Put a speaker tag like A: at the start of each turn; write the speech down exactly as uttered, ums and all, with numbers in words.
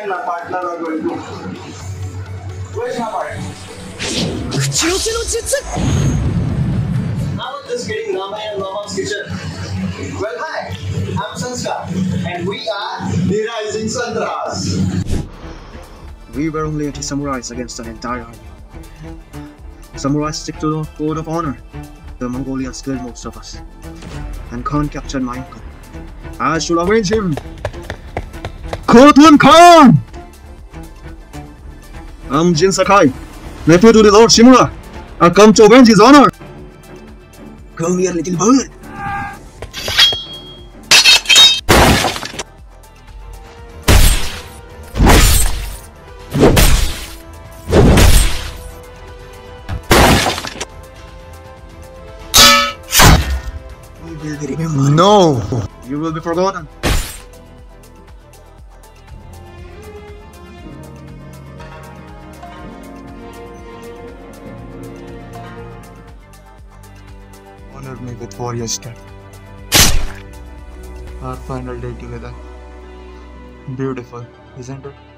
A: and our partner are going to. Where's my partner? I was just getting ramen in Mama's kitchen. Well, hi, I'm Sanskar, and we are the Rising Santras.
B: We were only anti-samurais against an entire army. Samurais stick to the code of honor. The Mongolians killed most of us, and Khan captured my uncle. I should avenge him. Khotun Khan! I'm Jin Sakai, nephew to the Lord Shimura. I come to avenge his honor. Come here, little bird. You will be remembered. No! You will be forgotten. Honor me with warrior step. Our final day together. Beautiful, isn't it?